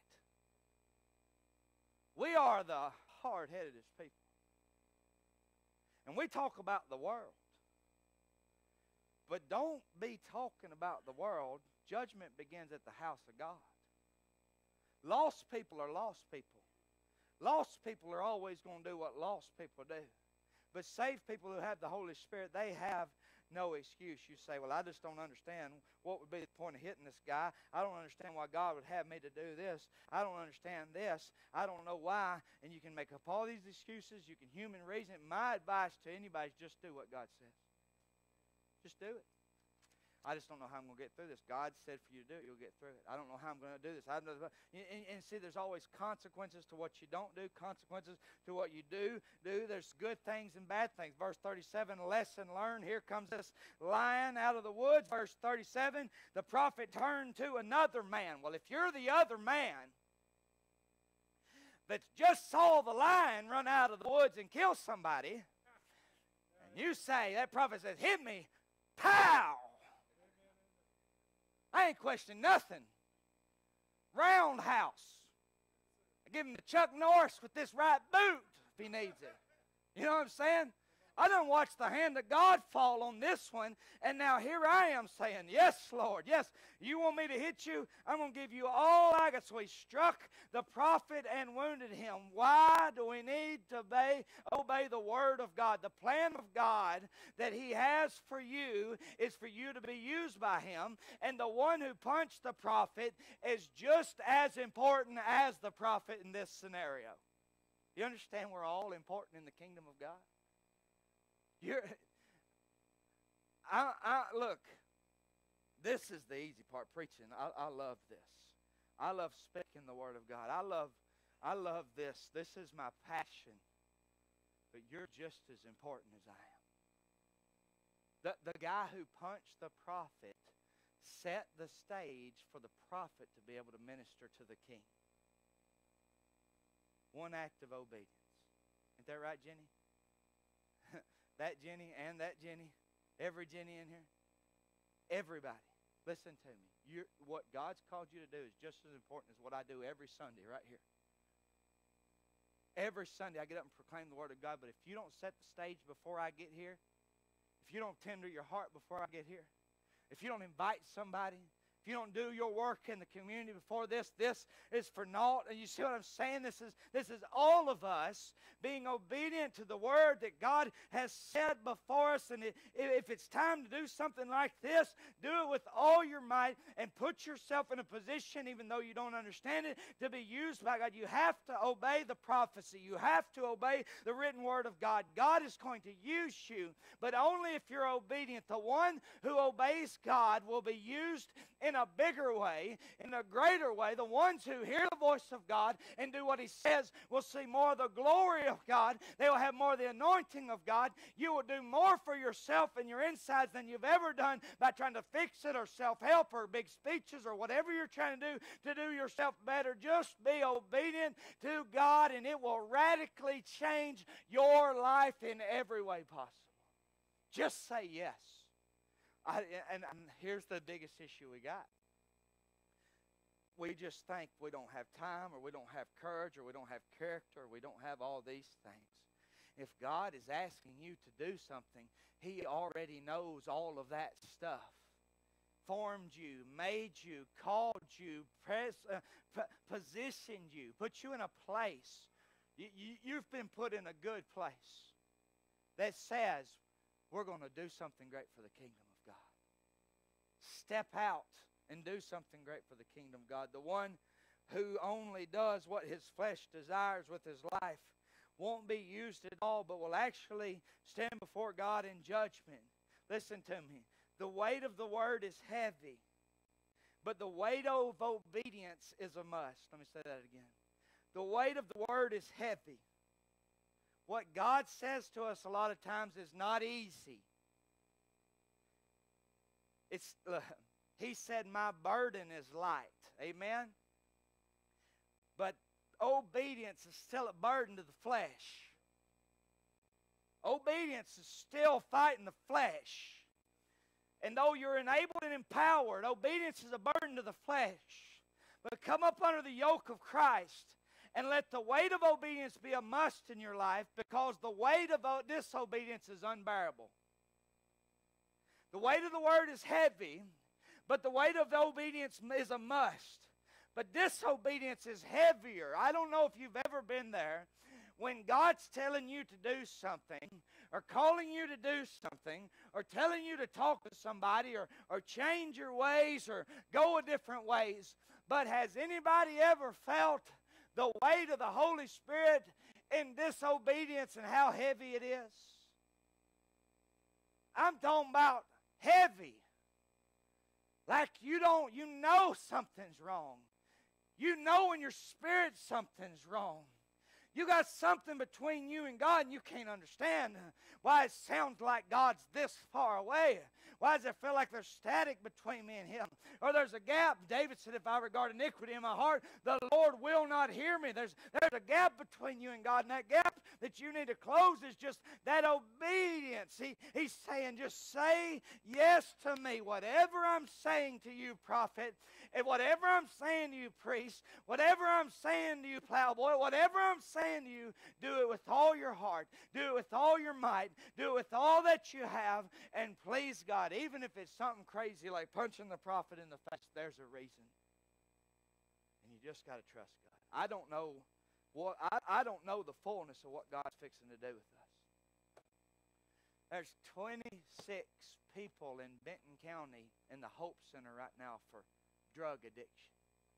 [SPEAKER 4] We are the hard-headedest people. And we talk about the world. But don't be talking about the world. Judgment begins at the house of God. Lost people are lost people. Lost people are always going to do what lost people do. But saved people who have the Holy Spirit, they have no excuse. You say, well, I just don't understand what would be the point of hitting this guy. I don't understand why God would have me to do this. I don't understand this. I don't know why. And you can make up all these excuses. You can human reason it. My advice to anybody is just do what God says. Just do it. I just don't know how I'm going to get through this. God said for you to do it, you'll get through it. I don't know how I'm going to do this. I don't know. And, and see, there's always consequences to what you don't do, consequences to what you do. Do There's good things and bad things. Verse thirty-seven, lesson learned. Here comes this lion out of the woods. Verse thirty-seven, the prophet turned to another man. Well, if you're the other man that just saw the lion run out of the woods and kill somebody, and you say, that prophet says, hit me, pow! I ain't questioning nothing. Roundhouse. I give him the Chuck Norris with this right boot if he needs it. You know what I'm saying? I done watched the hand of God fall on this one, and now here I am saying, yes, Lord, yes, you want me to hit you? I'm going to give you all I got. So he struck the prophet and wounded him. Why do we need to obey, obey the Word of God? The plan of God that He has for you is for you to be used by Him, and the one who punched the prophet is just as important as the prophet in this scenario. You understand we're all important in the kingdom of God? You're, I, I, look, this is the easy part, preaching. I, I love this. I love speaking the Word of God. I love, I love this. This is my passion. But you're just as important as I am. The, the guy who punched the prophet set the stage for the prophet to be able to minister to the king. One act of obedience. Ain't that right, Jenny? That Jenny and that Jenny, every Jenny in here, everybody, listen to me. You're, what God's called you to do is just as important as what I do every Sunday right here. Every Sunday I get up and proclaim the Word of God, but if you don't set the stage before I get here, if you don't tender your heart before I get here, if you don't invite somebody, if if you don't do your work in the community before this, this is for naught. And you see what I'm saying? This is, this is all of us being obedient to the word that God has said before us. And if it's time to do something like this, do it with all your might and put yourself in a position, even though you don't understand it, to be used by God. You have to obey the prophecy. You have to obey the written word of God. God is going to use you, but only if you're obedient. The one who obeys God will be used in a bigger way, in a greater way. The ones who hear the voice of God and do what He says will see more of the glory of God. They will have more of the anointing of God. You will do more for yourself and your insides than you've ever done by trying to fix it or self-help or big speeches or whatever you're trying to do to do yourself better. Just be obedient to God, and it will radically change your life in every way possible. Just say yes. I, and, and here's the biggest issue we got. We just think we don't have time, or we don't have courage, or we don't have character, or we don't have all these things. If God is asking you to do something, He already knows all of that stuff. Formed you, made you, called you, pres, uh, p- positioned you, put you in a place. You, you, you've been put in a good place that says we're going to do something great for the kingdom of God. Step out and do something great for the kingdom of God. The one who only does what his flesh desires with his life won't be used at all, but will actually stand before God in judgment. Listen to me. The weight of the word is heavy, but the weight of obedience is a must. Let me say that again. The weight of the word is heavy. What God says to us a lot of times is not easy. It's, uh, He said, my burden is light. Amen? But obedience is still a burden to the flesh. Obedience is still fighting the flesh. And though you're enabled and empowered, obedience is a burden to the flesh. But come up under the yoke of Christ and let the weight of obedience be a must in your life, because the weight of disobedience is unbearable. The weight of the word is heavy, but the weight of obedience is a must. But disobedience is heavier. I don't know if you've ever been there. When God's telling you to do something, or calling you to do something, or telling you to talk to somebody, or, or change your ways, or go a different ways. But has anybody ever felt the weight of the Holy Spirit in disobedience and how heavy it is? I'm talking about heavy. Like you don't, you know something's wrong. You know in your spirit something's wrong. You got something between you and God, and you can't understand why it sounds like God's this far away. Why does it feel like there's static between me and Him? Or there's a gap. David said, if I regard iniquity in my heart, the Lord will not hear me. There's, there's a gap between you and God, and that gap that you need to close is just that obedience. He, he's saying, just say yes to me. Whatever I'm saying to you, prophet, and whatever I'm saying to you, priest, whatever I'm saying to you, plowboy, whatever I'm saying to you, do it with all your heart. Do it with all your might. Do it with all that you have, and please God. Even if it's something crazy like punching the prophet in the face, there's a reason. And you just got to trust God. I don't know what I, I don't know the fullness of what God's fixing to do with us. There's twenty-six people in Benton County in the Hope Center right now for drug addiction.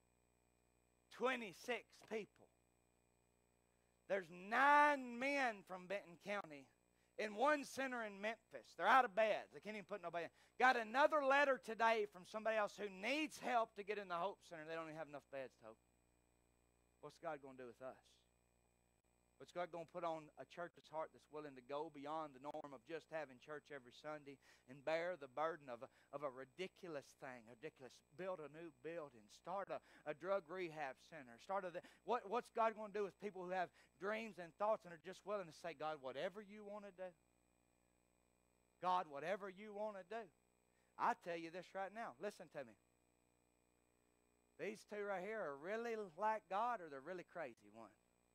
[SPEAKER 4] twenty-six people. There's nine men from Benton County in one center in Memphis. They're out of beds. They can't even put nobody in. Got another letter today from somebody else who needs help to get in the Hope Center. They don't even have enough beds to hope. What's God going to do with us? What's God going to put on a church's heart that's willing to go beyond the norm of just having church every Sunday and bear the burden of a, of a ridiculous thing, ridiculous, build a new building, start a, a drug rehab center, start a, what, what's God going to do with people who have dreams and thoughts and are just willing to say, God, whatever you want to do, God, whatever you want to do. I tell you this right now, listen to me. These two right here are really like God, or they're really crazy one.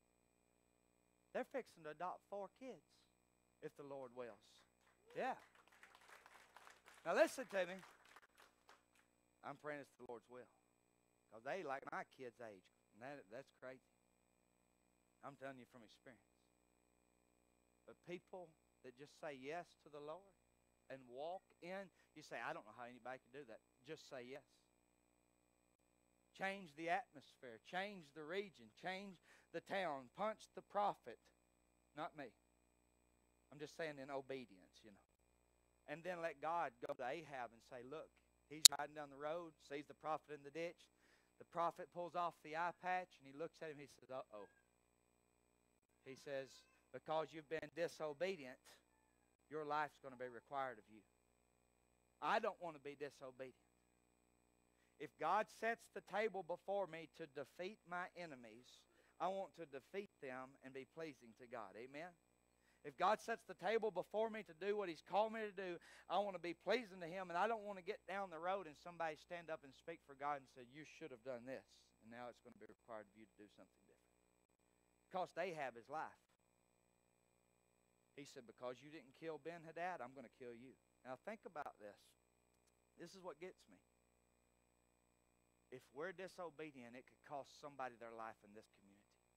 [SPEAKER 4] They're fixing to adopt four kids, if the Lord wills. Yeah. Now listen to me. I'm praying it's the Lord's will. Because they like my kids' age. And that, that's crazy. I'm telling you from experience. But people that just say yes to the Lord and walk in, you say, I don't know how anybody can do that. Just say yes. Change the atmosphere. Change the region. Change the town. Punch the prophet. Not me. I'm just saying in obedience, you know. And then let God go to Ahab and say, look, he's riding down the road, sees the prophet in the ditch. The prophet pulls off the eye patch, and he looks at him, he says, uh-oh. He says, because you've been disobedient, your life's going to be required of you. I don't want to be disobedient. If God sets the table before me to defeat my enemies, I want to defeat them and be pleasing to God. Amen? If God sets the table before me to do what He's called me to do, I want to be pleasing to Him, and I don't want to get down the road and somebody stand up and speak for God and say, you should have done this, and now it's going to be required of you to do something different. It cost Ahab his life. He said, because you didn't kill Ben-Hadad, I'm going to kill you. Now think about this. This is what gets me. If we're disobedient, it could cost somebody their life in this community.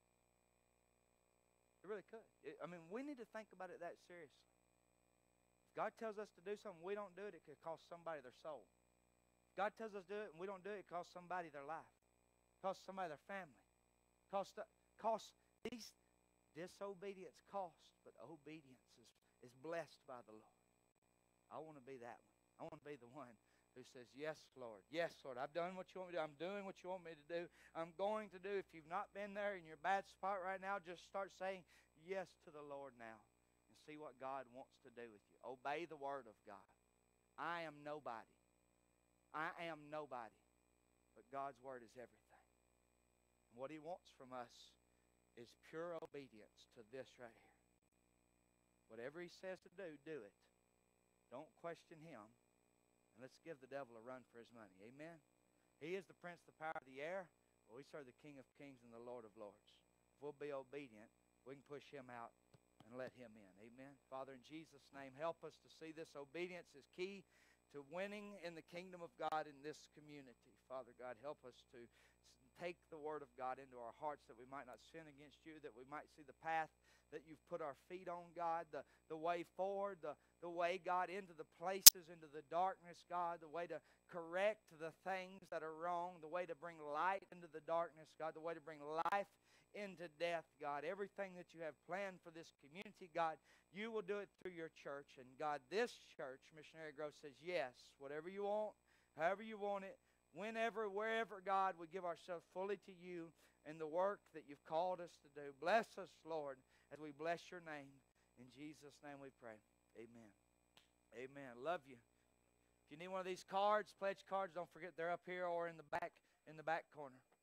[SPEAKER 4] It really could. It, I mean, we need to think about it that seriously. If God tells us to do something, we don't do it, it could cost somebody their soul. If God tells us to do it and we don't do it, it costs somebody their life. It costs somebody their family. It costs, costs these disobedience costs, but obedience is, is blessed by the Lord. I want to be that one. I want to be the one who says, yes, Lord. Yes, Lord. I've done what you want me to do. I'm doing what you want me to do. I'm going to do. If you've not been there in your bad spot right now, just start saying yes to the Lord now and see what God wants to do with you. Obey the word of God. I am nobody. I am nobody. But God's word is everything. And what He wants from us is pure obedience to this right here. Whatever He says to do, do it. Don't question Him. And let's give the devil a run for his money. Amen? He is the prince, the power of the air. But we serve the King of kings and the Lord of lords. If we'll be obedient, we can push Him out and let Him in. Amen? Father, in Jesus' name, help us to see this obedience is key to winning in the kingdom of God in this community. Father God, help us to take the word of God into our hearts that we might not sin against you, that we might see the path that you've put our feet on, God, the, the way forward, the, the way, God, into the places, into the darkness, God, the way to correct the things that are wrong, the way to bring light into the darkness, God, the way to bring life into death, God. Everything that you have planned for this community, God, you will do it through your church. And God, this church, Missionary Grove, says, yes, whatever you want, however you want it, whenever, wherever, God, we give ourselves fully to you and the work that you've called us to do. Bless us, Lord, as we bless your name. In Jesus' name we pray. Amen. Amen. Love you. If you need one of these cards, pledge cards, don't forget they're up here or in the back, in the back corner.